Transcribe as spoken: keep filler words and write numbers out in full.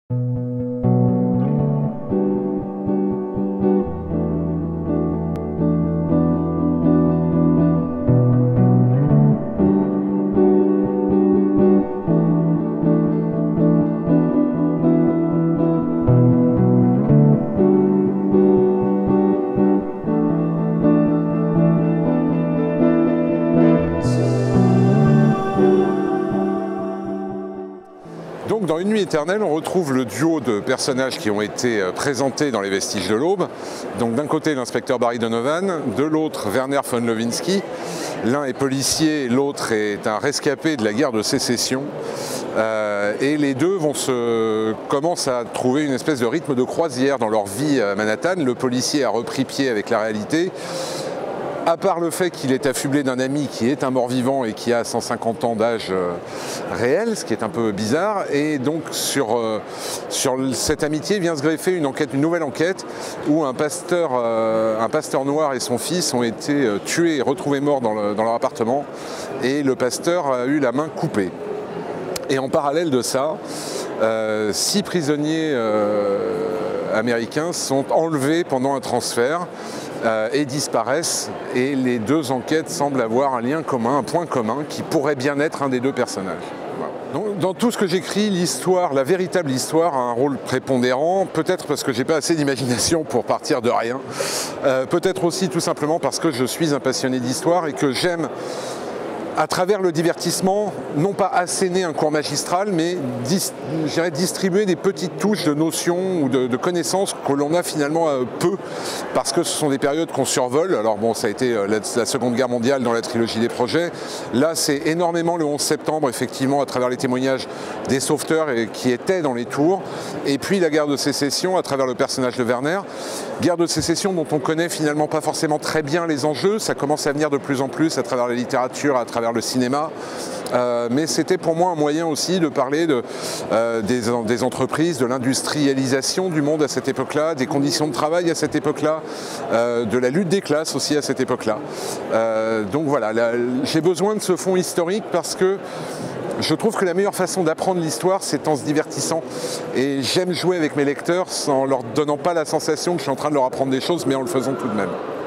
Donc dans Une nuit éternelle, on retrouve le duo de personnages qui ont été présentés dans Les Vestiges de l'Aube. Donc d'un côté l'inspecteur Barry Donovan, de l'autre Werner von Lewinsky. L'un est policier, l'autre est un rescapé de la guerre de sécession. Euh, et les deux vont se, commencent à trouver une espèce de rythme de croisière dans leur vie à Manhattan. Le policier a repris pied avec la réalité. À part le fait qu'il est affublé d'un ami qui est un mort-vivant et qui a cent cinquante ans d'âge euh, réel, ce qui est un peu bizarre. Et donc sur, euh, sur cette amitié vient se greffer une enquête, une nouvelle enquête où un pasteur, euh, un pasteur noir et son fils ont été euh, tués et retrouvés morts dans, le, dans leur appartement. Et le pasteur a eu la main coupée. Et en parallèle de ça, euh, six prisonniers euh, américains sont enlevés pendant un transfert. Euh, et disparaissent, et les deux enquêtes semblent avoir un lien commun, un point commun, qui pourrait bien être un des deux personnages. Voilà. Donc, dans tout ce que j'écris, l'histoire, la véritable histoire a un rôle prépondérant, peut-être parce que j'ai pas assez d'imagination pour partir de rien, euh, peut-être aussi tout simplement parce que je suis un passionné d'histoire et que j'aime, à travers le divertissement, non pas asséner un cours magistral, mais dis, distribuer des petites touches de notions ou de, de connaissances que l'on a finalement euh, peu, parce que ce sont des périodes qu'on survole. Alors bon, ça a été la, la Seconde Guerre mondiale dans la trilogie des projets. Là, c'est énormément le onze septembre, effectivement, à travers les témoignages des sauveteurs et, qui étaient dans les tours. Et puis la guerre de sécession, à travers le personnage de Werner. Guerre de sécession dont on connaît finalement pas forcément très bien les enjeux. Ça commence à venir de plus en plus à travers la littérature, à travers le cinéma, euh, mais c'était pour moi un moyen aussi de parler de, euh, des, des entreprises, de l'industrialisation du monde à cette époque-là, des conditions de travail à cette époque-là, euh, de la lutte des classes aussi à cette époque-là. Euh, donc voilà, j'ai besoin de ce fond historique parce que je trouve que la meilleure façon d'apprendre l'histoire, c'est en se divertissant. Et j'aime jouer avec mes lecteurs en leur donnant pas la sensation que je suis en train de leur apprendre des choses, mais en le faisant tout de même.